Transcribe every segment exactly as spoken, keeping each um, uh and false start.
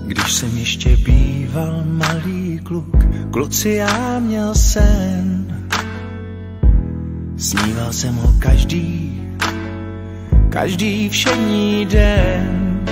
Když jsem ještě býval malý kluk, kluci, já měl sen. Sníval jsem ho každý, každý všední den.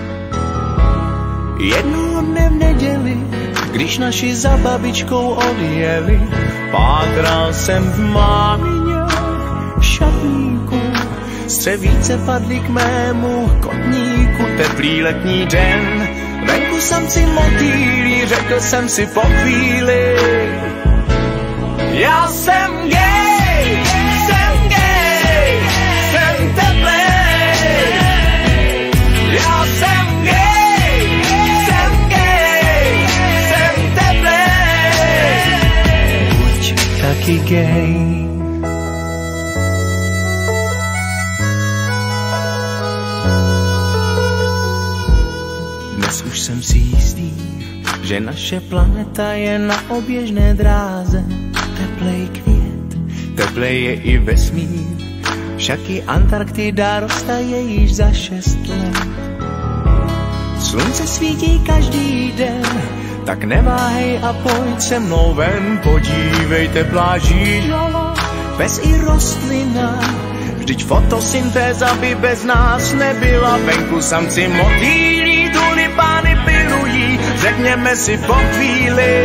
Jednoho dne v neděli, když naši za babičkou odjeli, pátral jsem v mámině šatníku. Střevíce padly k mému kotníku, teplý letní den. Venku samci motýlí, řekl jsem si po chvíli, já jsem gay, jsem gay, jsem teplej. Já jsem gay, jsem gay, jsem teplej. Buď taky gay. Dnes už jsem si jistý, že naše planeta je na oběžné dráze. Teplej květ, teplej je i vesmír, však i Antarktida roztaje již za šest let. Slunce svítí každý den, tak neváhej a pojď se mnou ven. Podívejte pláží žala, pes i rostlina, vždyť fotosyntéza by bez nás nebyla. Venku samci motýlí, tulipány pilují, řekněme si po chvíli,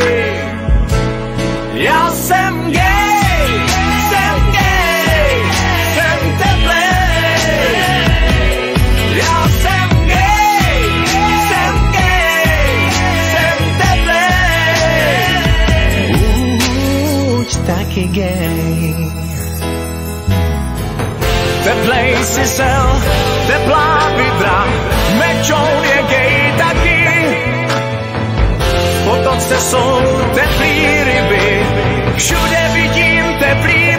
já jsem gay, jsem gay, jsem teplej. Já jsem gay, jsem gay, jsem teplej. Buď taky gay. Teplej si sel, teplá vidra, mečou je gay taky. V potoce jsou teplý ryby, všude vidím teplý